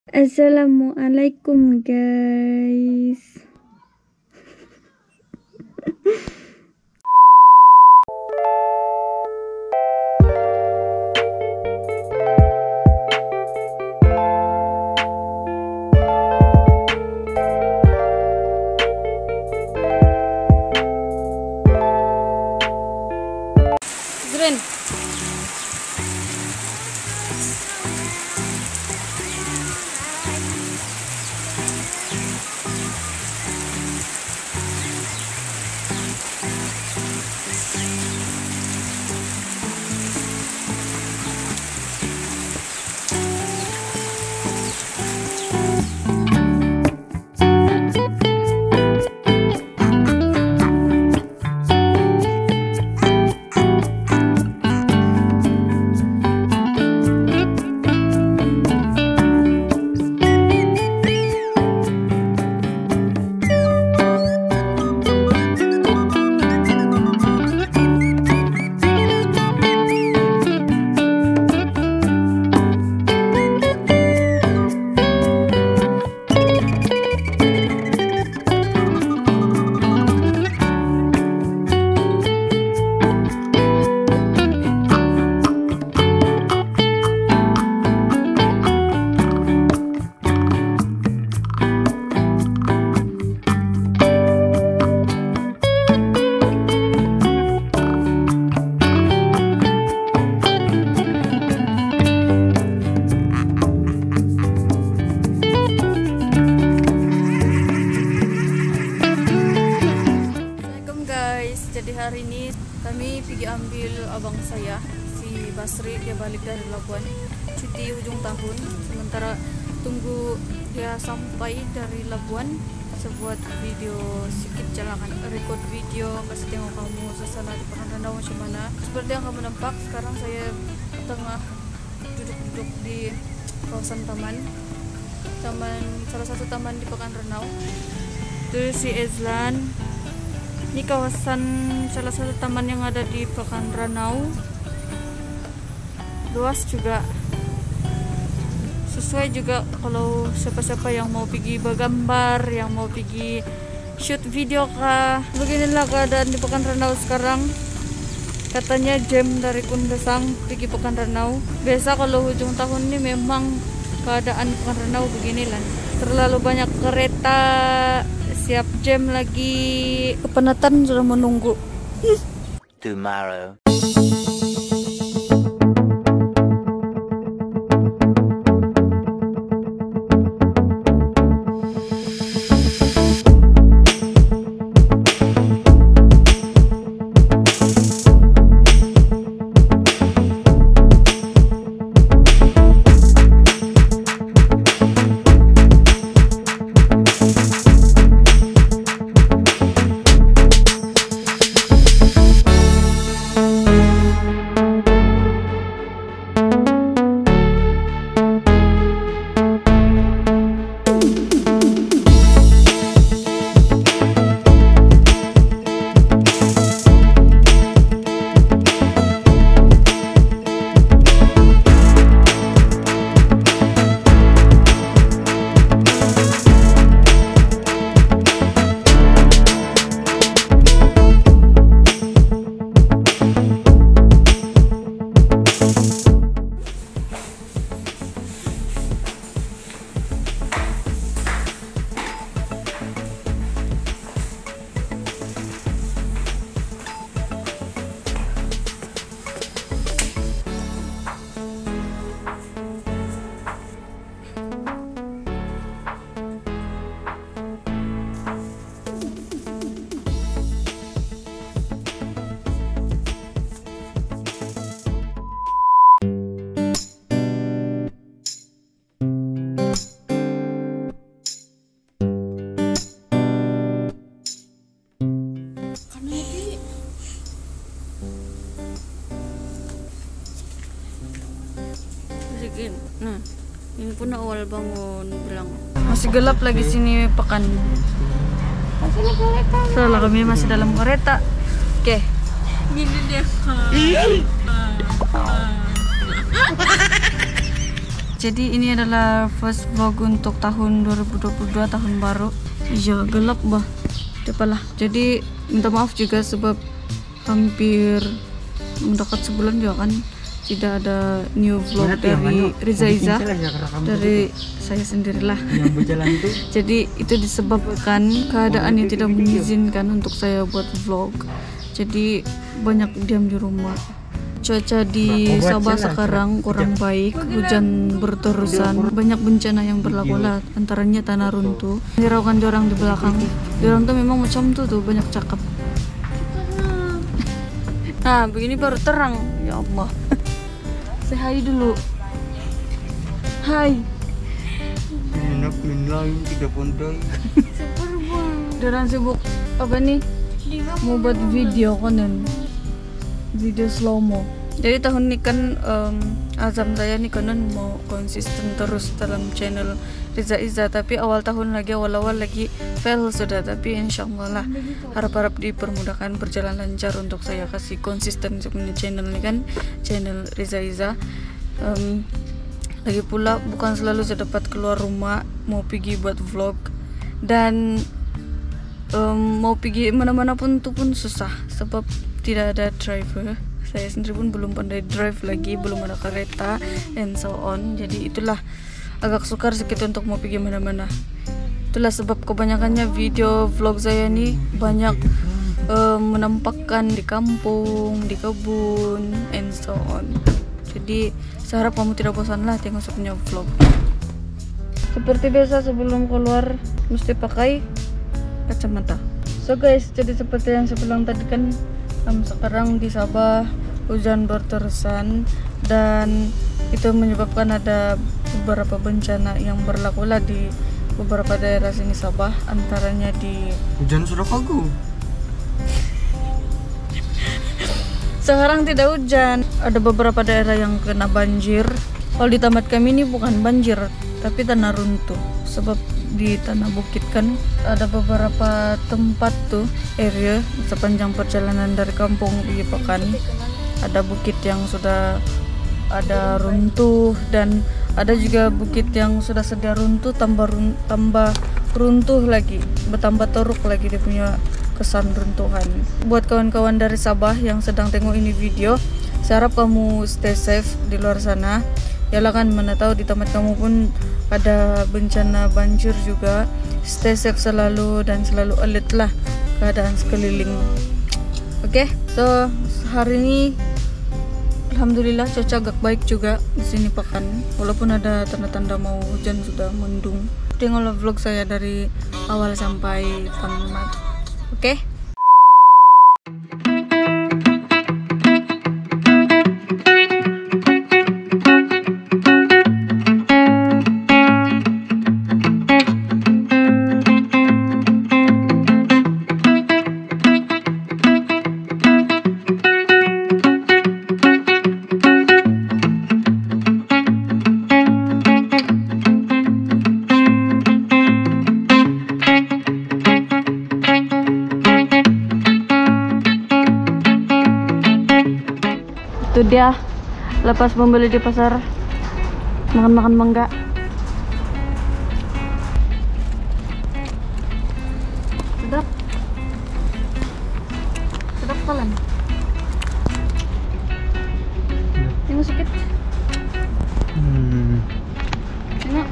Assalamualaikum guys. Green. Jadi hari ini kami pergi ambil abang saya, si Basri, dia balik dari Labuan cuti ujung tahun. Sementara tunggu dia sampai dari Labuan, saya buat video sedikit jalan, record video, kasih tengok kamu suasana di Pekanbaru macam mana. Seperti yang kamu nampak, sekarang saya tengah duduk-duduk di kawasan taman, salah satu taman di Pekanbaru. Itu si Ezlan. Ini kawasan salah satu taman yang ada di Pekanbaru, luas juga, sesuai juga kalau siapa-siapa yang mau pergi bergambar, yang mau pergi shoot video kah. Beginilah keadaan di Pekanbaru sekarang. Katanya jam dari Kundasang pergi Pekanbaru. Biasa kalau ujung tahun ini memang keadaan Pekanbaru beginilah, terlalu banyak kereta, siap jam lagi, kepenatan sudah menunggu. Tomorrow. Nah, ini pun awal bangun bilang masih gelap lagi sini pekan. Soalnya kami masih dalam kereta. Oke. Gini dia. jadi ini adalah first vlog untuk tahun 2022, tahun baru. Iya, gelap bah. Depalah. Jadi minta maaf juga sebab hampir mendekat sebulan juga kan tidak ada new vlog dari Riza Iza, dari saya sendirilah. Jadi itu disebabkan keadaan yang tidak mengizinkan untuk saya buat vlog. Jadi banyak diam di rumah. Cuaca di Sabah sekarang kurang baik, hujan berterusan, banyak bencana yang berlaku lah, antaranya tanah runtuh. Hiraukan orang di belakang, orang tuh memang macam tuh banyak cakap. Nah begini baru terang, ya Allah. Say hi dulu. Hai. Enak lain tidak pandai. Orang sibuk apa nih? Mau buat video konon. Video slow mo. Jadi tahun ini kan azam saya nih konon mau konsisten terus dalam channel Riza Iza, tapi awal lagi fail sudah, tapi insyaallah lah harap-harap dipermudahkan, berjalan lancar untuk saya kasih konsisten punya channel ini kan, channel Riza Iza. Lagi pula bukan selalu saya dapat keluar rumah mau pergi buat vlog, dan mau pergi mana-mana pun itu pun susah sebab tidak ada driver. Saya sendiri pun belum pandai drive lagi, belum ada kereta and so on. Jadi itulah agak sukar sedikit untuk mau pergi mana-mana. Itulah sebab kebanyakannya video vlog saya ini banyak menampakkan di kampung, di kebun and so on. Jadi saya harap kamu tidak bosan lah tengok saya punya vlog. Seperti biasa sebelum keluar mesti pakai kacamata. So guys, jadi seperti yang saya bilang tadi kan, sekarang di Sabah hujan berterusan dan itu menyebabkan ada beberapa bencana yang berlaku lah di beberapa daerah sini Sabah, antaranya di Hujan sudah kagum. sekarang tidak hujan, ada beberapa daerah yang kena banjir. Kalau di tempat kami ini bukan banjir tapi tanah runtuh, sebab di tanah bukit kan ada beberapa tempat tuh area sepanjang perjalanan dari kampung pergi Pekan, ada bukit yang sudah ada runtuh dan ada juga bukit yang sudah sedia runtuh tambah runtuh lagi, bertambah teruk lagi dia punya kesan runtuhan. Buat kawan-kawan dari Sabah yang sedang tengok ini video, saya harap kamu stay safe di luar sana. Yalah kan mana tahu di tempat kamu pun ada bencana banjir juga. Stay safe selalu dan selalu alert lah keadaan sekeliling. Oke, so hari ini alhamdulillah cuaca agak baik juga di sini Pekan. Walaupun ada tanda-tanda mau hujan sudah mendung. Tengoklah vlog saya dari awal sampai tamat. Oke? Itu dia lepas membeli di pasar, makan-makan mangga. Sedap, sedap kalian. Tengok sedikit. Tengok.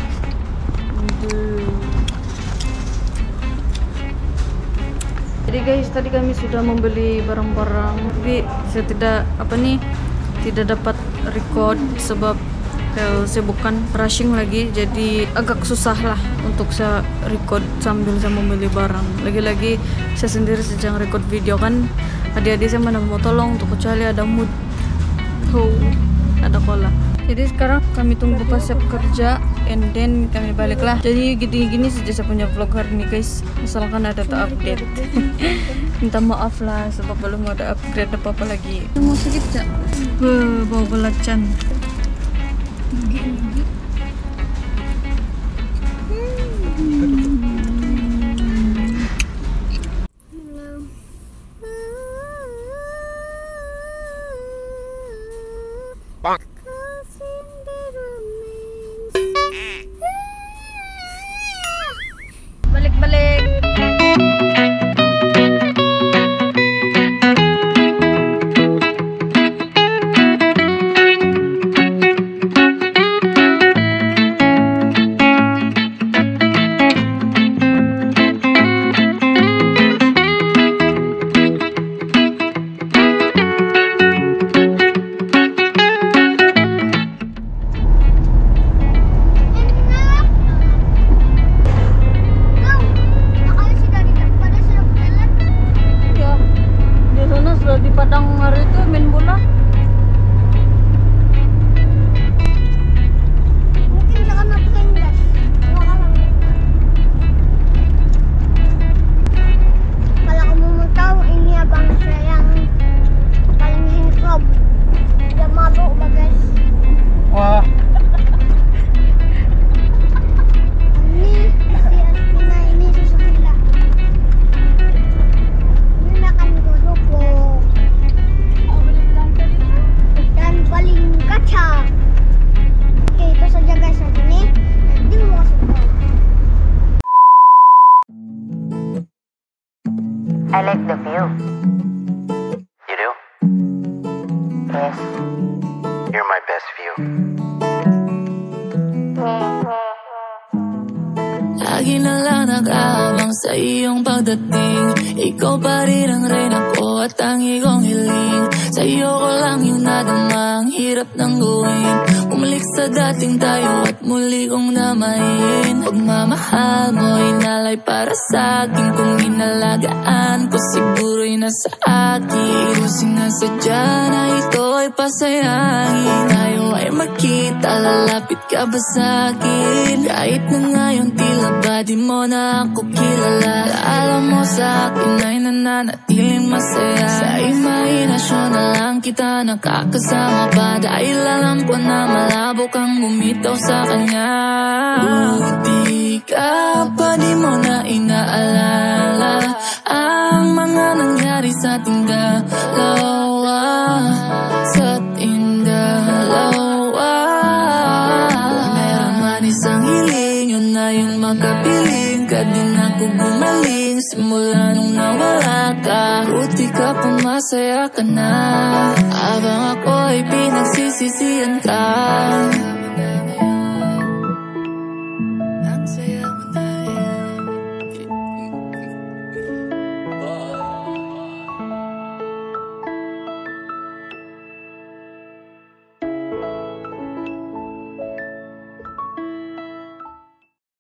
Jadi guys, tadi kami sudah membeli barang-barang, tapi saya tidak dapat record sebab saya bukan rushing lagi, jadi agak susah lah untuk saya record sambil saya membeli barang. Lagi-lagi saya sendiri sedang record video kan, adik-adik saya mana mau tolong untuk kecuali ada mood, ada kola. Jadi sekarang kami tunggu pas siap kerja and then kami balik lah. Jadi gini-gini saja saya punya vlog hari ini guys, misalkan ada update. Minta maaf lah sebab belum ada upgrade apa-apa lagi. Mau sedikit gak? Bau belacan. I like the view. You do? Yes. You're my best view. Lagi na lang nag-aabang sa iyong pagdating. Ikaw pa rin ang reyna ko at ang iyong hiling. Sa iyo ko lang yung nadama, ang hirap ng gawin. Bumalik sa dating tayo at muli kong namahin. Pagmamahal mo inalay para sa akin. Kung inalagaan ko siguro'y nasa akin. Kusing na sadya na ito ay pasayangin. Tayo ay magkita, lalapit ka ba sa akin? Kahit na ngayon tila ba di mo na ako kilala. Alam mo sa akin ay nananatiling masaya. Sa imahinasyon na lang kita nakakasama pa. Dahil alam ko na malabo kang bumitaw sa kanya. Buti ka pa di mo na inaalala ang mga nangyari sa ating dalawa. Sa ating dalawa. Kung meron man isang hiling, yun na yung makapiling. Ka din ako gumaling simula nung nawala ka. Buti ka pa masaya ka na habang ako ay pinagsisisihan ka.